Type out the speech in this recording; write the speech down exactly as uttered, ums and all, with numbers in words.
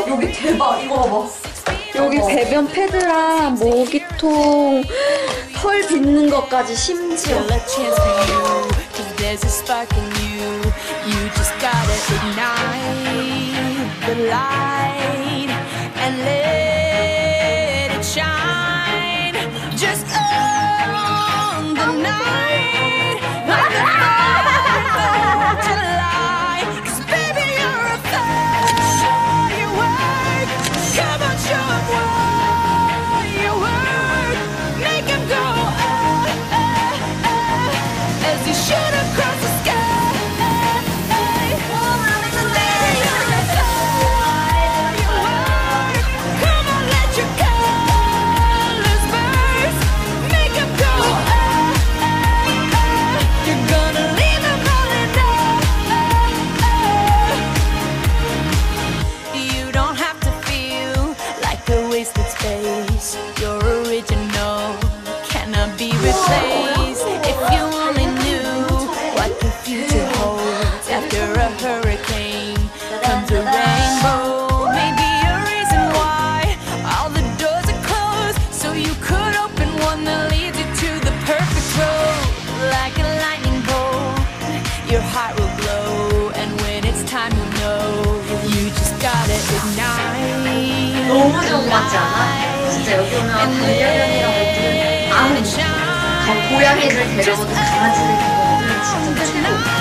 여기 대박. 이거 봐봐. 여기 배변 패드랑 모기통, 털 빗는 것까지 심지어. Your heart will glow, and when it's time, you know you just gotta ignite. 너무 좋은 것 같지 않아? 진짜 여기 오면 반려견이라고 했더니 아무 강 고양이를 데려오든 강아지를 데려오든 진짜 최고.